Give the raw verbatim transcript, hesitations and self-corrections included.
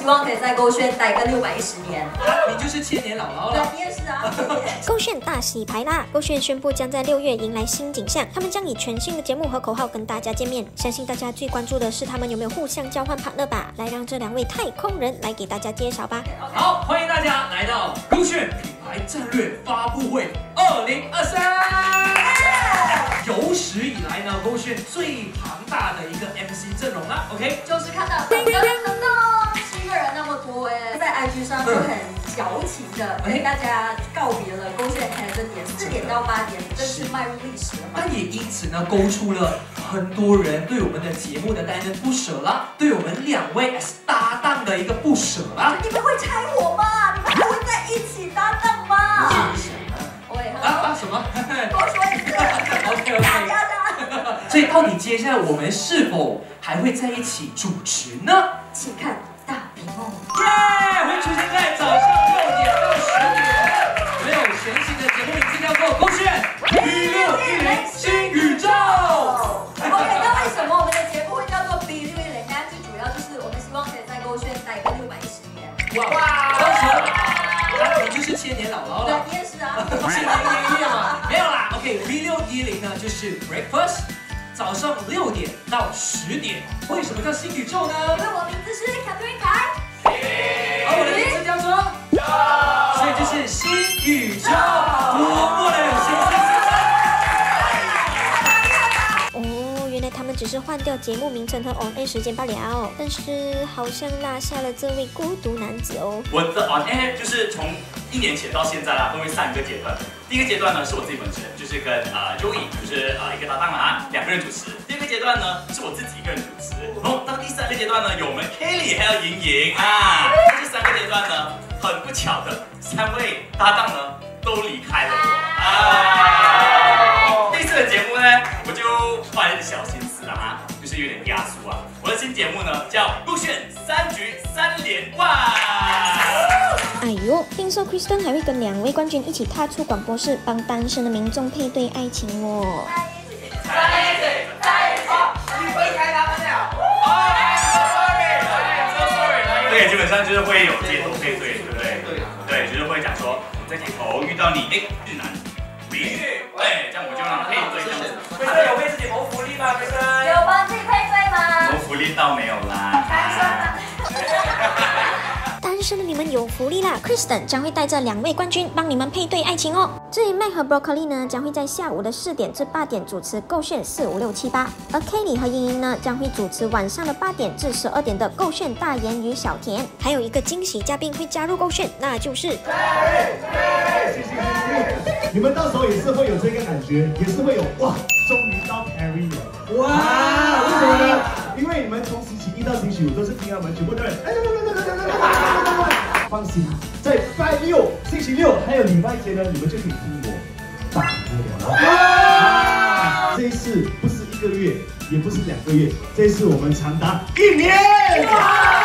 希望可以在勾炫待个六百一十年。 你就是千年姥姥了。 对，你也是啊。 勾炫大洗牌啦！勾炫宣布将在六月迎来新景象，他们将以全新的节目和口号跟大家见面。相信大家最关注的是他们有没有互相交换 partner 吧？来让这两位太空人来给大家介绍吧。 好，欢迎大家来到勾炫品牌战略发布会二零二三。有史以来呢，勾炫最庞大的一个 M C 阵容了。OK， 就是看到噔噔噔噔，七个人那么多哎，在 I G 上就很矫情的跟大家告别了勾炫开的点，四点到八点正式迈入历史了嘛。 那也因此呢，勾出了很多人对我们的节目的单人不舍啦，对我们两位 as 搭档的一个不舍啦。 你们会拆伙吗？你们还会在一起搭档吗？ 是什么？ 喂， 啊啊什么？ 多说一次。 OK OK。所以到底接下来我们是否还会在一起主持呢？ 请看大屏幕。 耶！会出现在早上六点到十点。没有全新的节目名字叫做《勾炫 B 六一零新宇宙》。 OK， 那为什么我们的节目会叫做 B 六一零呢？最主要就是我们希望可以在勾炫待个六百一十年。 哇！到时候，那你就是千年姥姥了。 对，你也是啊。 千年爷爷嘛？没有啦。OK，B 六一零呢就是 breakfast。早上六点到十点，为什么叫新宇宙呢？ 因为我名字是卡瑞凯， 而我的名字叫做，所以就是新宇宙，多么的有新鲜！ 哦，原来他们只是换掉节目名称和 on air 时间罢了，但是好像落下了这位孤独男子哦。 我的 on air 就是从一年前到现在啦，分为三个阶段。第一个阶段呢是我自己本身，就是跟呃 Joey 就是呃一个搭档啊，两个人主持。第二个阶段呢是我自己一个人主持。然后到第三个阶段呢，有我们 Kelly 还有莹莹啊。这三个阶段呢，很不巧的，三位搭档呢都离开了我啊。这次的节目呢，我就花了一点小心思啊，就是有点压缩啊。我的新节目呢叫勾炫三局三连冠。 哎呦，听说 Kristen 还会跟两位冠军一起踏出广播室，帮单身的民众配对爱情哦。 在一起，在一起，你会开他们了。Oh sorry， 对，基本上就是会有街头配对，对不对？对对，就是会讲说在街头遇到你，哎，日男美女，哎，这样我就让你配对这样子。 飞飞有为自己谋福利吗？飞飞有帮自己配对吗？ 谋福利倒没有啦。 单身的。 单身的你们有福利啦 ！Kristen 将会带着两位冠军帮你们配对爱情哦。至于 Mac 和 Broccoli 呢，将会在下午的四点至八点主持勾炫四五六七八，而 Kelly 和茵茵呢，将会主持晚上的八点至十二点的勾炫大言与小甜。还有一个惊喜嘉宾会加入勾炫，那就是。 你们到时候也是会有这个感觉，也是会有哇，终于到 Perry 了，哇！为什么呢？因为你们从星期一到星期五都是听他们全部的人，哎，放心，在拜六、星期六还有礼拜天呢，你们就可以听我打歌了。啊！这一次不是一个月，也不是两个月，这一次我们长达一年。